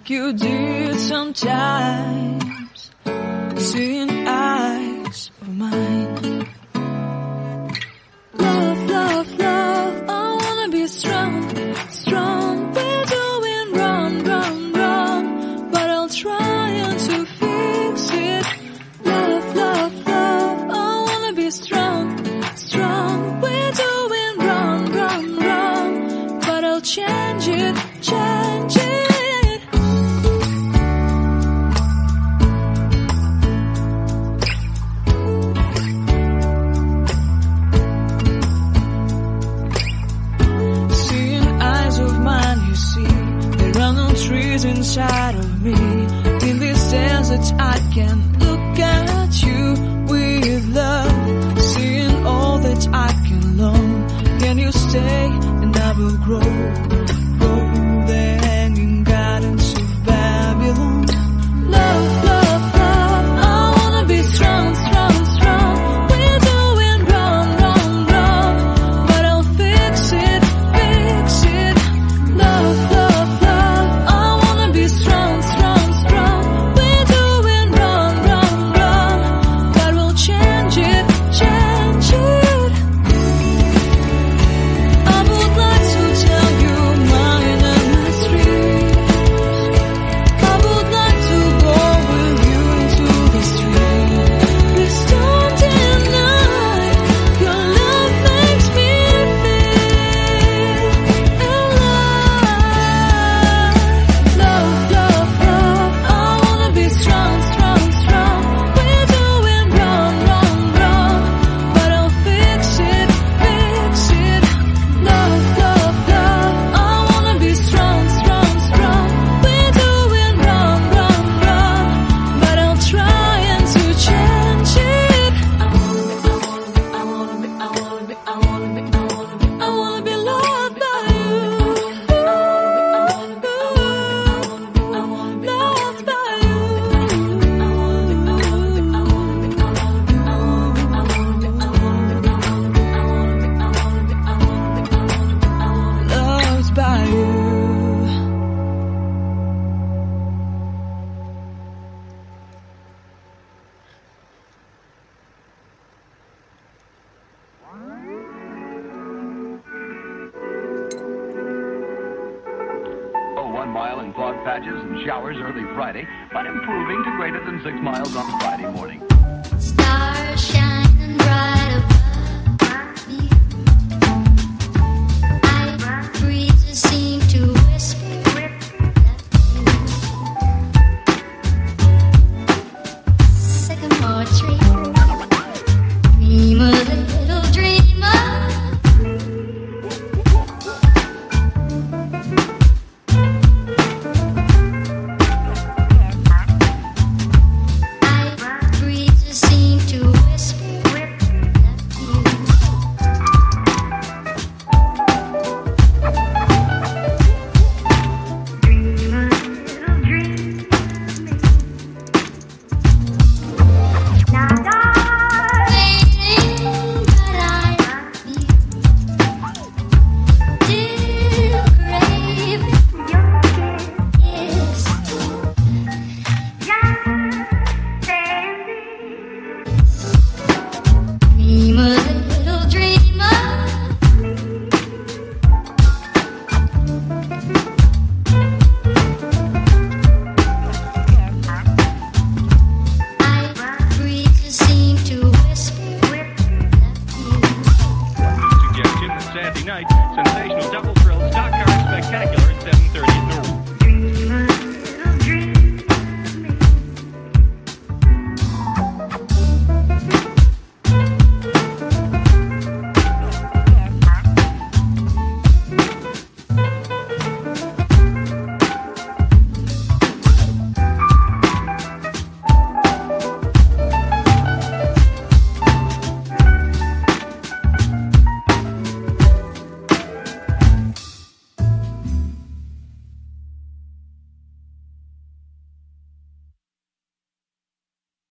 like you did sometimes, seeing eyes of mine. Love, love, love, I wanna be strong, strong. We're doing wrong, wrong, wrong, but I'll try to fix it. Love, love, love, I wanna be strong, strong. We're doing wrong, wrong, wrong, but I'll change it, change it. Trees inside of me. In this desert I can look at you with love, seeing all that I can learn. Can you stay and I will grow the hanging gardens of Babylon. Love, love, love, I wanna be strong, strong, strong. We're doing wrong, wrong, wrong, but I'll fix it, fix it. Love, love, strong, strong, strong. We're doing wrong, wrong, wrong, but we'll change it, change it. I would like to tell you my mysteries. I would like to go with you into the street. Please don't deny, your love makes me feel alive. Love, love, love, I wanna be strong, strong, strong. We're doing wrong, wrong, wrong, but I'll fix it, fix it. Love, love, love, I wanna be strong, strong, strong. We're doing wrong, wrong, wrong, but I'll try to change it. I wanna be loved by you. Loved by you. Loved by you. Oh, 1 mile in fog patches and showers early Friday, but improving to greater than 6 miles on Friday morning. Stars shining bright.